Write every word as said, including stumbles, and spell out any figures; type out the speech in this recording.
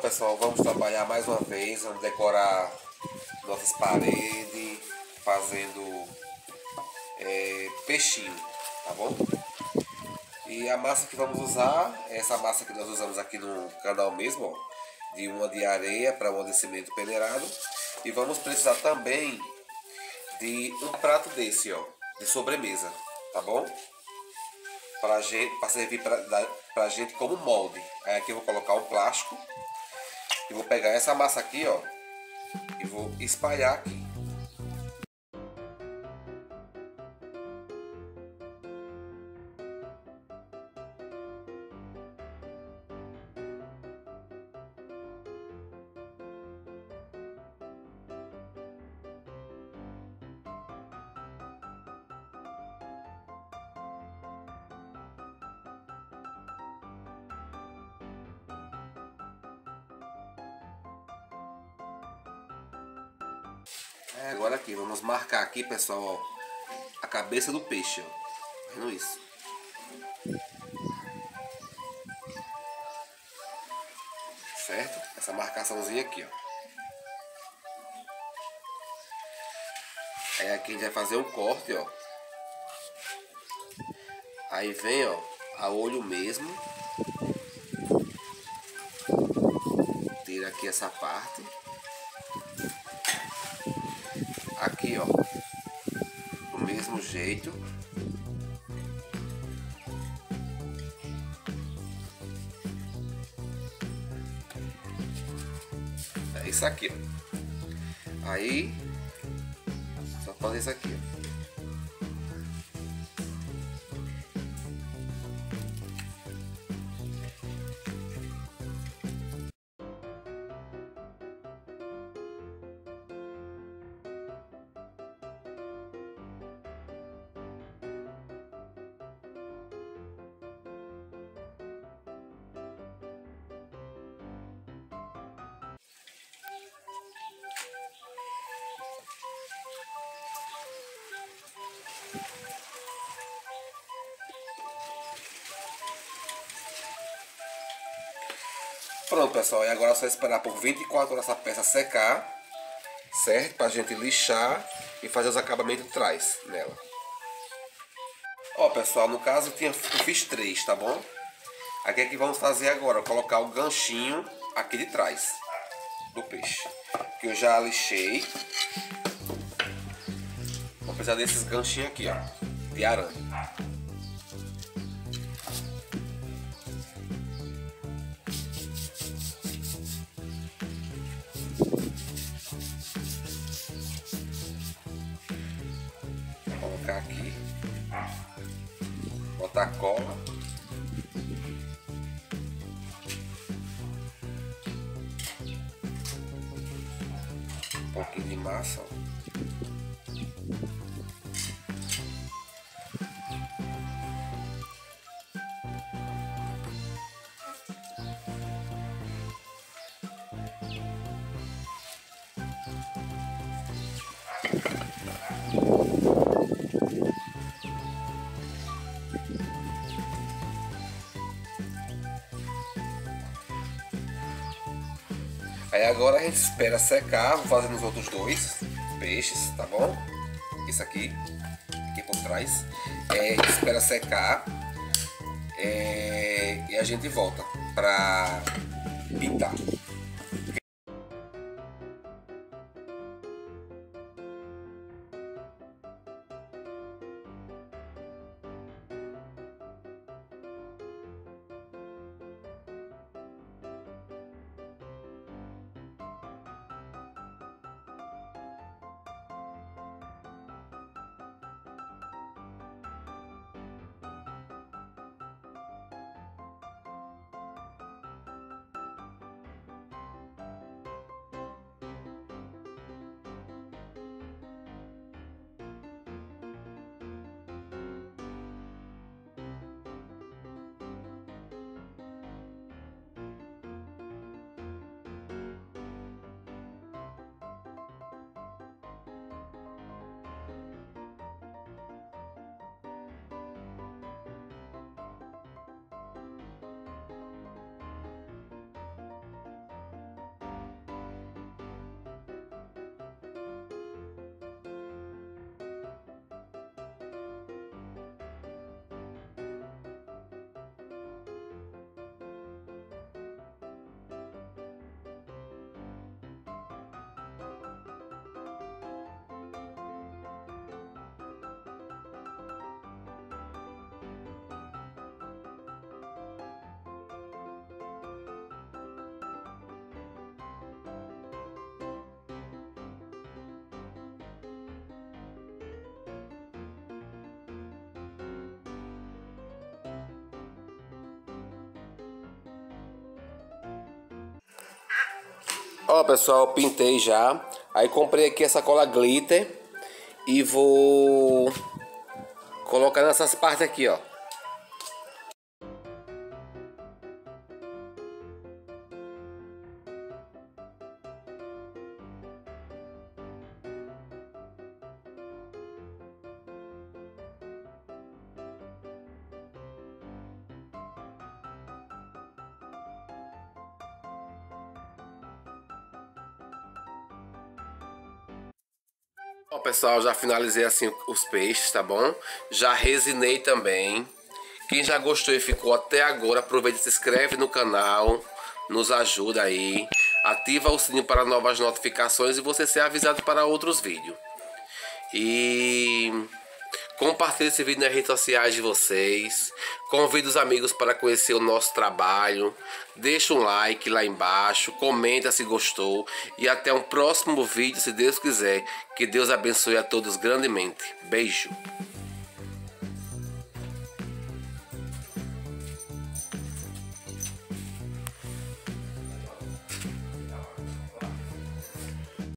pessoal, vamos trabalhar mais uma vez, vamos decorar nossas paredes, fazendo é, peixinho, tá bom? E a massa que vamos usar é essa massa que nós usamos aqui no canal mesmo, ó, de uma de areia para uma de cimento peneirado. E vamos precisar também de um prato desse, ó, de sobremesa, tá bom? Pra gente, para servir pra, pra gente como molde. Aí aqui eu vou colocar um plástico e vou pegar essa massa aqui, ó, e vou espalhar aqui. É, agora aqui, vamos marcar aqui, pessoal, ó, a cabeça do peixe, ó. Tá vendo isso? Certo? Essa marcaçãozinha aqui, ó. Aí aqui a gente vai fazer um corte, ó. Aí vem, ó, a olho mesmo. Tira aqui essa parte. Aqui, ó, do mesmo jeito. É isso aqui, ó. Aí só fazer isso aqui, ó. Pronto, pessoal, e agora é só esperar por vinte e quatro horas essa peça secar, certo? Pra gente lixar e fazer os acabamentos de trás nela. Ó, pessoal, no caso eu, tinha, eu fiz três, tá bom? Aqui é que vamos fazer agora, colocar o ganchinho aqui de trás do peixe, que eu já lixei. Vou precisar desses ganchinhos aqui, ó, de arame. Vou colocar aqui, botar cola. Um pouquinho de massa, ó. Aí agora a gente espera secar, vou fazer nos outros dois peixes, tá bom? Isso aqui, aqui por trás. É, espera secar é, e a gente volta pra pintar. Ó, pessoal, eu pintei já. Aí comprei aqui essa cola glitter e vou colocar nessas partes aqui, ó. Ó, pessoal, já finalizei assim os peixes, tá bom? Já resinei também. Quem já gostou e ficou até agora, aproveita e se inscreve no canal, nos ajuda aí, ativa o sininho para novas notificações e você ser avisado para outros vídeos. E compartilhe esse vídeo nas redes sociais de vocês. Convide os amigos para conhecer o nosso trabalho. Deixa um like lá embaixo. Comenta se gostou. E até um próximo vídeo, se Deus quiser. Que Deus abençoe a todos grandemente. Beijo.